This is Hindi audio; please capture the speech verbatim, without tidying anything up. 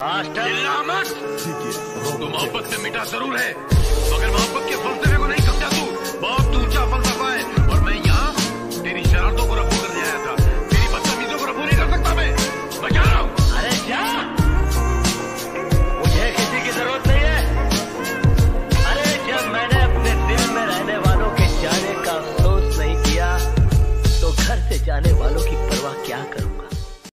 चिल्ला मत। तो मोहब्बत से मिटा जरूर है, मगर मोहब्बत के फल से